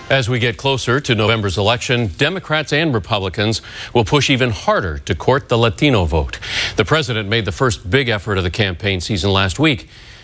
As we get closer to November's election, Democrats and Republicans will push even harder to court the Latino vote. The president made the first big effort of the campaign season last week.